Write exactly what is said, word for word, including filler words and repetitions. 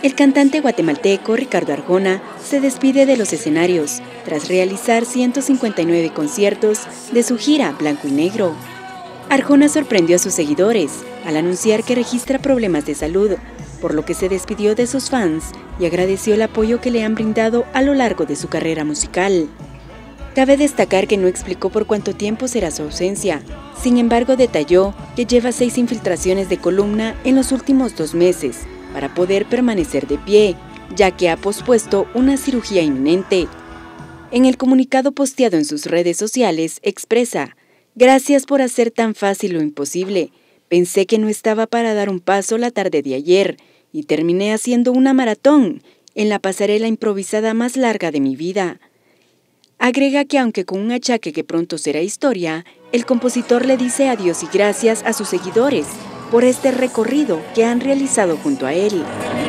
El cantante guatemalteco Ricardo Arjona se despide de los escenarios tras realizar ciento cincuenta y nueve conciertos de su gira Blanco y Negro. Arjona sorprendió a sus seguidores al anunciar que registra problemas de salud, por lo que se despidió de sus fans y agradeció el apoyo que le han brindado a lo largo de su carrera musical. Cabe destacar que no explicó por cuánto tiempo será su ausencia. Sin embargo, detalló que lleva seis infiltraciones de columna en los últimos dos meses para poder permanecer de pie, ya que ha pospuesto una cirugía inminente. En el comunicado posteado en sus redes sociales, expresa: «Gracias por hacer tan fácil lo imposible. Pensé que no estaba para dar un paso la tarde de ayer y terminé haciendo una maratón en la pasarela improvisada más larga de mi vida». Agrega que aunque con un achaque que pronto será historia, el compositor le dice adiós y gracias a sus seguidores por este recorrido que han realizado junto a él.